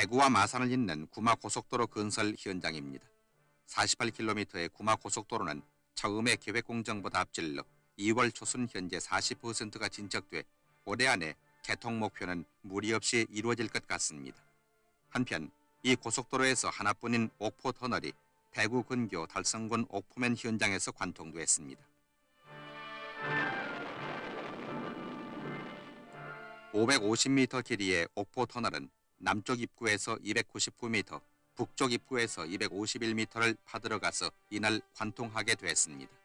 대구와 마산을 잇는 구마고속도로 건설 현장입니다. 48km의 구마고속도로는 처음에 계획 공정보다 앞질러 2월 초순 현재 40%가 진척돼 올해 안에 개통 목표는 무리 없이 이루어질 것 같습니다. 한편 이 고속도로에서 하나뿐인 옥포 터널이 대구 근교 달성군 옥포면 현장에서 관통됐습니다. 550m 길이의 옥포 터널은 남쪽 입구에서 299m, 북쪽 입구에서 251m를 파들어가서 이날 관통하게 됐습니다.